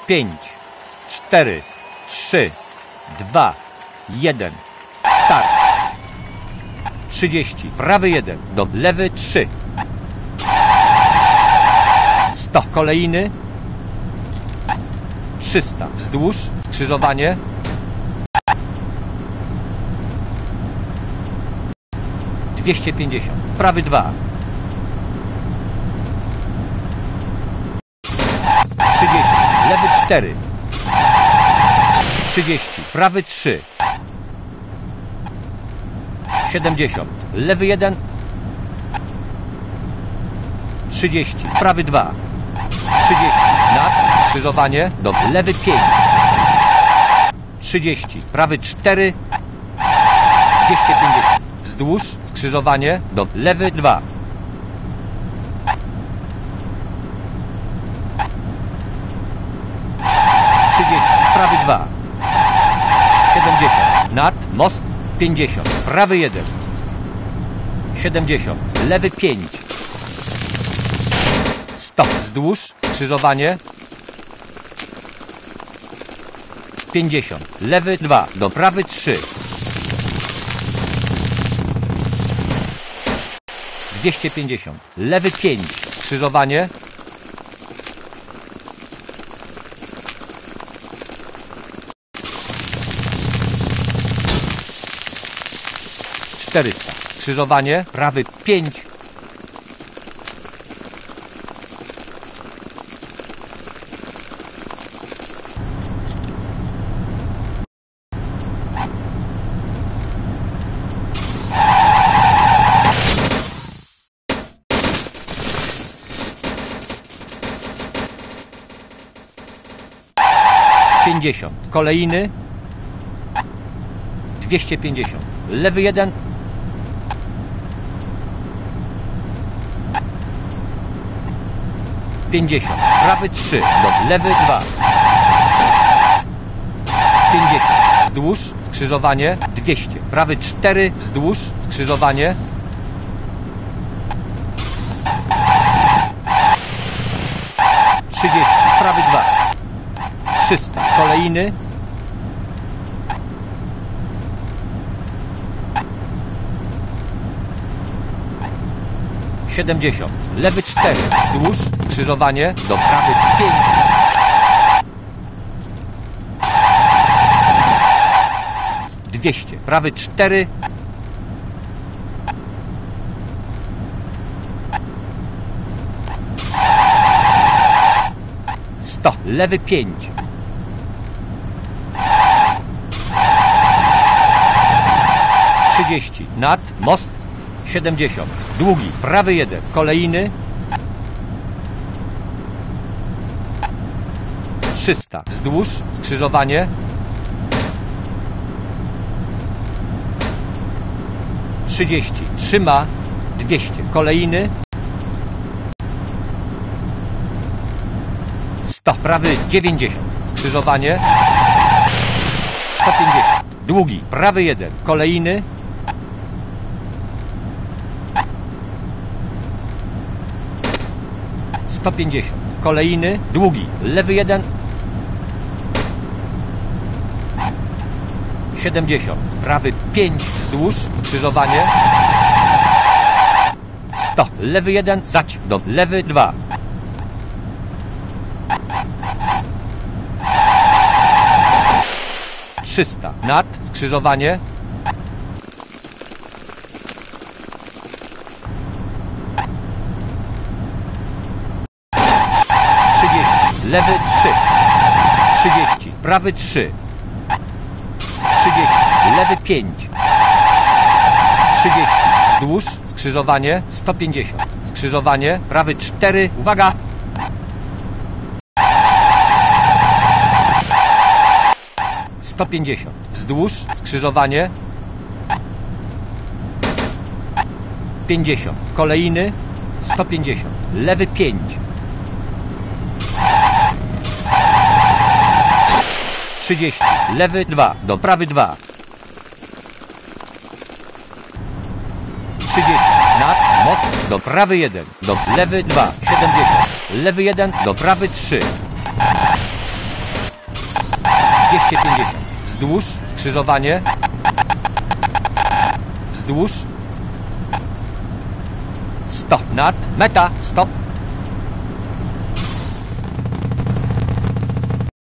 5, 4, 3, 2, 1. Start. 30. Prawy 1 do lewy 3. 100. Kolejny. 300. Wzdłuż. Skrzyżowanie. 250. Prawy 2. 30. Lewy 4. 30. Prawy 3. 70. Lewy 1. 30. Prawy 2. 30. Nad. Skrzyżowanie. Do lewy 5. 30. Prawy 4. 250. Wzdłuż. Skrzyżowanie. Do lewy 2. 30. Prawy 2. 70. Nad. Most. 50. Prawy 1. 70. Lewy 5. 100. Wzdłuż. Skrzyżowanie. 50. Lewy 2. Do prawy 3. 250. Lewy 5. Skrzyżowanie. 400. Skrzyżowanie. Prawy 5. 50. Kolejny. 250. Lewy 1. 50. Prawy 3. Do lewy 2. 50. Wzdłuż. Skrzyżowanie. 200. Prawy 4. Wzdłuż. Skrzyżowanie. 30. Prawy 2. 300. Kolejny. 70. Lewy 4. Wzdłuż. Skrzyżowanie. Do prawy 5. 200. Prawy 4. 100. Lewy 5. 30. Nad. Most. 70. Długi. Prawy 1. Kolejny. 300. Wzdłuż. Skrzyżowanie. 30. Trzyma. 200. Kolejny. 100. Prawy 90. Skrzyżowanie. 150. Długi. Prawy 1. Kolejny. 150. Kolejny. Długi. Lewy 1. 70. Prawy 5. Wzdłuż. Skrzyżowanie. 100. Lewy 1. Zać. Do lewy 2. 300. Nad. Skrzyżowanie. 30. Lewy 3. 30. Prawy 3. 30. Lewy 5. 30. Wzdłuż. Skrzyżowanie. 150. Skrzyżowanie. Prawy 4. Uwaga! 150. Wzdłuż. Skrzyżowanie. 50. Kolejny. 150. Lewy 5. 30. Lewy 2. Do prawy 2. 30. Nad. Most. Do prawy 1. Do lewy 2. 70. Lewy 1. Do prawy 3. 250. Wzdłuż, skrzyżowanie. Wzdłuż. Stop, nad, meta, stop.